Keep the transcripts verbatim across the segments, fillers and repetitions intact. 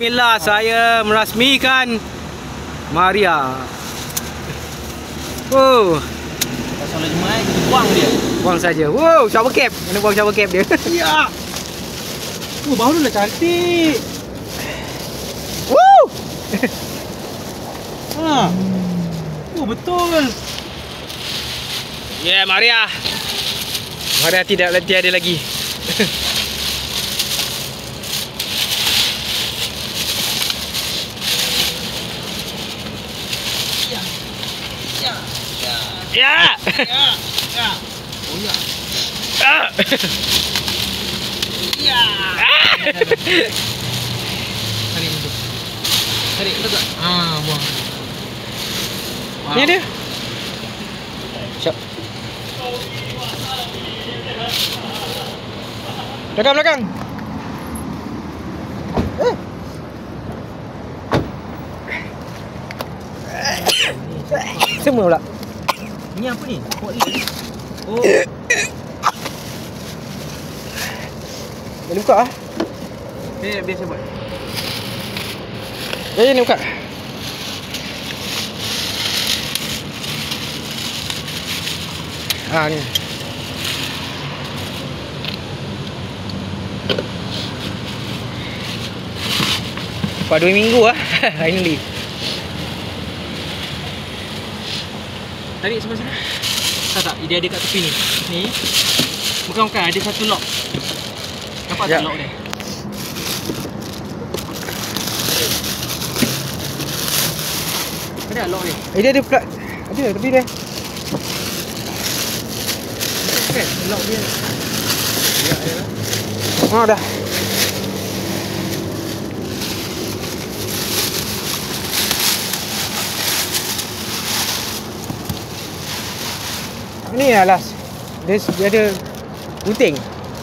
Bismillah, saya merasmikan Maria. Oh, pasal lima kita buang dia. Buang saja. Wow, shower cap. Kena buang shower cap dia. Ya. Oh, baru dah cantik. Woo! Ha. Oh, betul. Yeah, Maria. Maria tidak tiada lagi. Ya. Ya. Ya. Ya. Ya. Ya. Oh ya. Ah. Ya. Tarik dulu. Tarik betul. Ah, buang. Wow. Ni dia. Siap. Belakang, belakang. Eh. Semua pula. Ni apa ni? Buat ni. Oh. Boleh buka ah. Ni biasa buat. Ya, ni buka. Ah, ni. Lepas dua minggu lah. Finally. Tarik sebelah sini. Tak tak, dia ada kat tepi ni. Ni. Bukan bukan, ada satu lock. Nampak ya. tak lock dia? Ada lock dia. Eh, dia ada pula. Ada tepi dia. Kan lock dia. Ya, ya. Oh, dah. Ni lah last. Dia, dia ada gunting.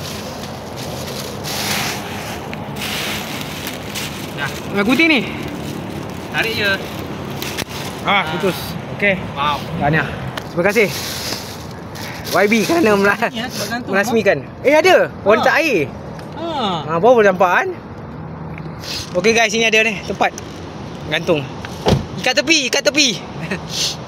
Dah. Nah, gunting ni. Tarik je. Ah, putus. Okey. Wow. Tahniah. Terima kasih. Y B kerana mera Ni ah, sebab gantung. merasmikan. Eh, ada. Warna tak air. Ha. Ha, baru boleh nampak kan. Okey guys, sini ada ni tempat gantung. Ikat tepi, ikat tepi.